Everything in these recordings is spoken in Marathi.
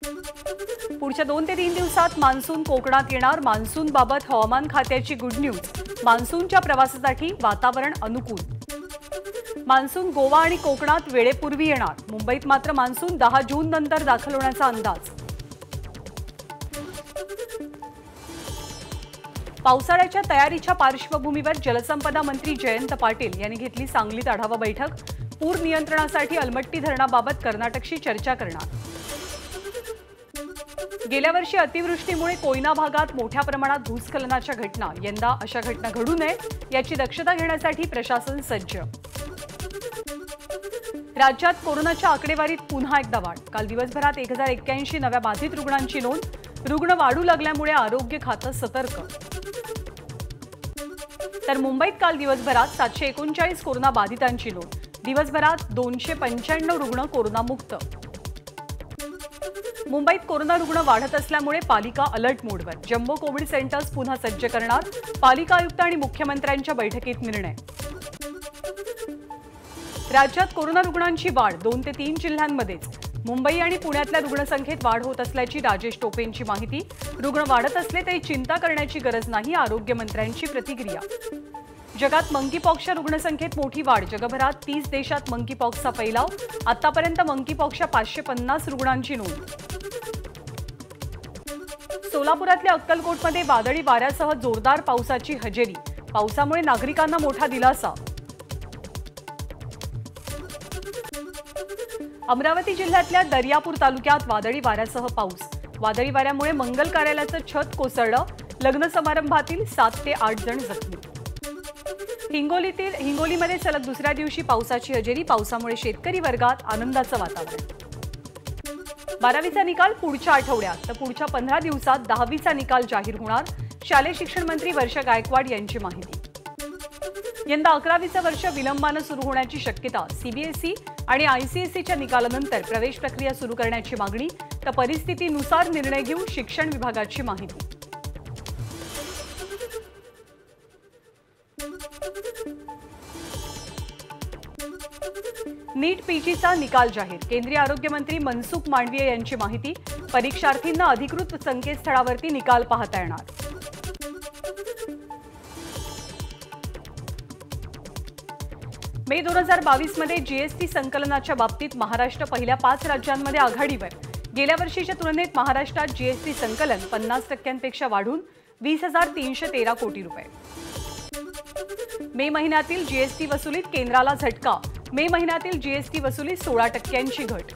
पुढच्या 2 ते 3 दिवसात मान्सून कोकणात येणार। मान्सून बाबत हवामान खात्याची गुड न्यूज। मान्सूनच्या प्रवासासाठी वातावरण अनुकूल। मान्सून गोवा आणि कोकणात वेळेपूर्वी येणार। मुंबईत मात्र मान्सून 10 जून नंतर दाखल होण्याचा अंदाज। पावसाळ्याच्या तयारीच्या पार्श्वभूमीवर जलसंपदा मंत्री जयंत पाटील यांनी घेतली सांगलीत आढावा बैठक। पूर नियंत्रणासाठी अलमट्टी धरणाबाबत कर्नाटकशी चर्चा करणार। गेल्या वर्षी अतिवृष्टीमुळे कोयना भागात मोठ्या प्रमाणात भूस्खलनाच्या घटना, यंदा अशा घटना घडू नये याची दक्षता घेण्यासाठी प्रशासन सज्ज। राज्यात कोरोनाच्या आकडेवारीत पुन्हा एकदा वाढ। काल दिवसभरात 1081 नव्या बाधित रुग्णांची नोंद। रुग्ण वाढू लागल्यामुळे आरोग्य खातं सतर्क। तर मुंबईत काल दिवसभरात 739 कोरोना बाधितांची नोंद। दिवसभरात 295 रुग्ण कोरोनामुक्त। मुंबईत कोरोना रुग्ण वाढत असल्यामुळे पालिका अलर्ट मोडवर। जम्बो कोविड सेंटर्स पुन्हा सज्ज करणार। पालिका आयुक्त आणि मुख्यमंत्र्यांच्या बैठकीत निर्णय। राज्यात कोरोना रुग्णांची वाढ 2 ते 3 जिल्ह्यांमध्येच। मुंबई आणि पुण्यातल्या रुग्णसंख्येत वाढ होत असल्याची राजेश टोपेंची माहिती। रुग्ण वाढत असले तरी चिंता करण्याची गरज नाही, आरोग्यमंत्र्यांची प्रतिक्रिया। जगात मंकीपॉक्सच्या रुग्णसंख्येत मोठी वाढ। जगभरात 30 देशात मंकीपॉक्सचा फैलाव। आतापर्यंत मंकीपॉक्सच्या 550 रुग्णांची नोंद। सोलापुरातल्या अक्कलकोटमध्ये वादळी वाऱ्यासह जोरदार पावसाची हजेरी। पावसामुळे नागरिकांना मोठा दिलासा। अमरावती जिल्ह्यातल्या दर्यापूर तालुक्यात वादळी वाऱ्यासह पाऊस। वादळी वाऱ्यामुळे मंगल कार्यालयाचं छत कोसळलं। लग्न समारंभातील 7 ते 8 जण जखमी। हिंगोलीमध्ये सलग दुसऱ्या दिवशी पावसाची हजेरी। पावसामुळे शेतकरी वर्गात आनंदाचं वातावरण। 12वीचा निकाल पुढच्या आठवड्यात, तर पुढच्या 15 दिवसात 10वीचा निकाल जाहीर होणार। शालेय शिक्षण मंत्री वर्षा गायकवाड यांची माहिती। यंदा 11वीचं वर्ष विलंबानं सुरू होण्याची शक्यता। सीबीएसई आणि आयसीएसईच्या निकालानंतर प्रवेश प्रक्रिया सुरू करण्याची मागणी, तर परिस्थितीनुसार निर्णय घेऊ शिक्षण विभागाची माहिती। नीट पीजीचा निकाल जाहीर। केंद्रीय आरोग्य मंत्री मनसुख मांडवीय यांची माहिती। परीक्षार्थींना अधिकृत संकेतस्थळावरती निकाल पाहता येणार। मे 2022 मध्ये जीएसटी संकलनाच्या बाबतीत महाराष्ट्र पहिल्या 5 राज्यांमध्ये आघाडीवर। गेल्या वर्षीच्या तुलनेत महाराष्ट्रात जीएसटी संकलन 50% वाढून 20,313 कोटी रुपये। मे महिन्यातील जीएसटी वसुलीत केंद्राला झटका। मे महिन्यातील जीएसटी वसुलीत 16% घट।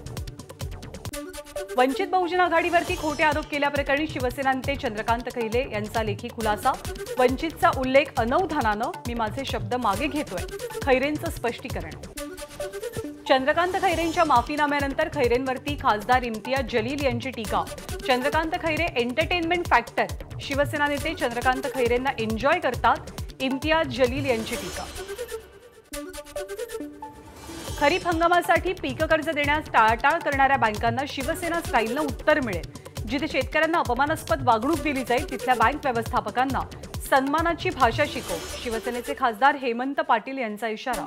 वंचित बहुजन आघाडीवरती खोटे आरोप केल्याप्रकरणी शिवसेना नेते चंद्रकांत खैरे यांचा लेखी खुलासा। वंचितचा उल्लेख अनवधानानं, मी माझे शब्द मागे घेतोय, खैरेंचं स्पष्टीकरण। चंद्रकांत खैरेंच्या माफीनाम्यानंतर खैरेंवरती खासदार इम्तियाज जलील यांची टीका। Chandrakant Khaire entertainment factor. शिवसेना नेते चंद्रकांत खैरेंना एन्जॉय करतात, इम्तियाज जलील यांची टीका। खरीप हंगामासाठी पीक कर्ज देण्यास टाळाटाळ करणाऱ्या बँकांना शिवसेना स्टाईलनं उत्तर मिळेल। जिथे शेतकऱ्यांना अपमानास्पद वागणूक दिली जाईल तिथल्या बँक व्यवस्थापकांना सन्मानाची भाषा शिकव। शिवसेनेचे खासदार हेमंत पाटील यांचा इशारा।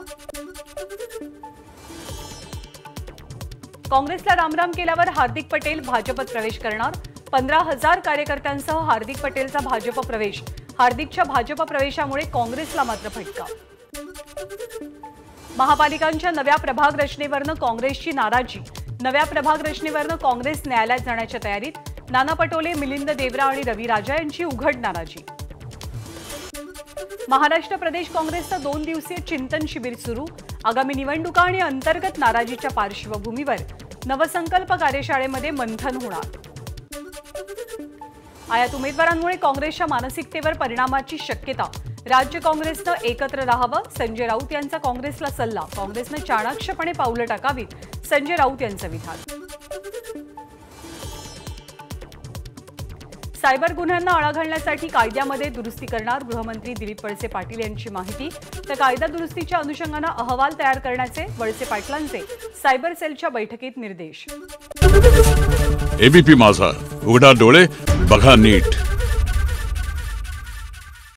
काँग्रेसला रामराम केल्यावर हार्दिक पटेल भाजपत प्रवेश करणार। 15,000 कार्यकर्त्यांसह हार्दिक पटेलचा भाजप प्रवेश। हार्दिकच्या भाजप प्रवेशामुळे काँग्रेसला मात्र फटका। महापालिकांच्या नव्या प्रभाग रचनेवरनं काँग्रेसची नाराजी। नव्या प्रभाग रचनेवरनं काँग्रेस न्यायालयात जाण्याच्या तयारीत। नाना पटोले, मिलिंद देवरा आणि रवी राजा यांची उघड नाराजी। महाराष्ट्र प्रदेश काँग्रेसचं 2 दिवसीय चिंतन शिबिर सुरू। आगामी निवडणुका आणि अंतर्गत नाराजीच्या पार्श्वभूमीवर नवसंकल्प कार्यशाळेमध्ये मंथन होणार। आयात उमेदवारांमुळे काँग्रेसच्या मानसिकतेवर परिणामाची शक्यता। राज्य काँग्रेसनं एकत्र राहावं, संजय राऊत यांचा काँग्रेसला सल्ला। काँग्रेसनं चाणाक्षपणे पावलं टाकावीत, संजय राऊत यांचं विधान। सायबर गुन्ह्यांना आळा घालण्यासाठी कायद्यामध्ये दुरुस्ती करणार। गृहमंत्री दिलीप वळसे पाटील यांची माहिती। तर कायदा दुरुस्तीच्या अनुषंगानं अहवाल तयार करण्याचे वळसे पाटलांचे सायबर सेलच्या बैठकीत निर्देश। एबीपी माझा, उघडा डोळे बघा नीट।